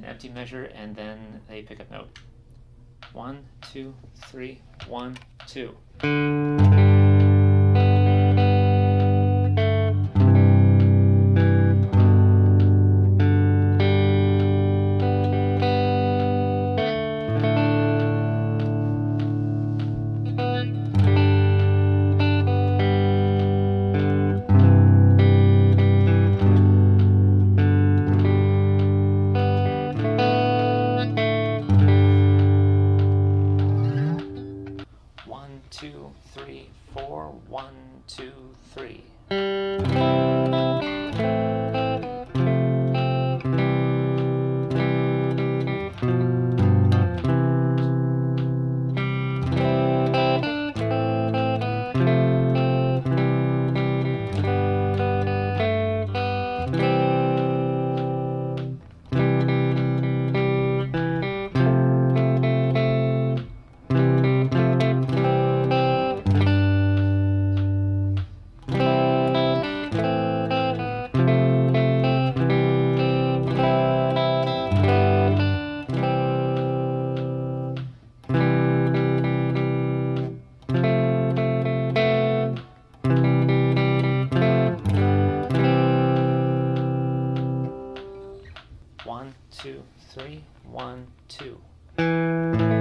an empty measure and then a pickup note. 1, 2, 3, 1, 2. Two, three, four, 1, 2, 3. One, two, three, 1, 2.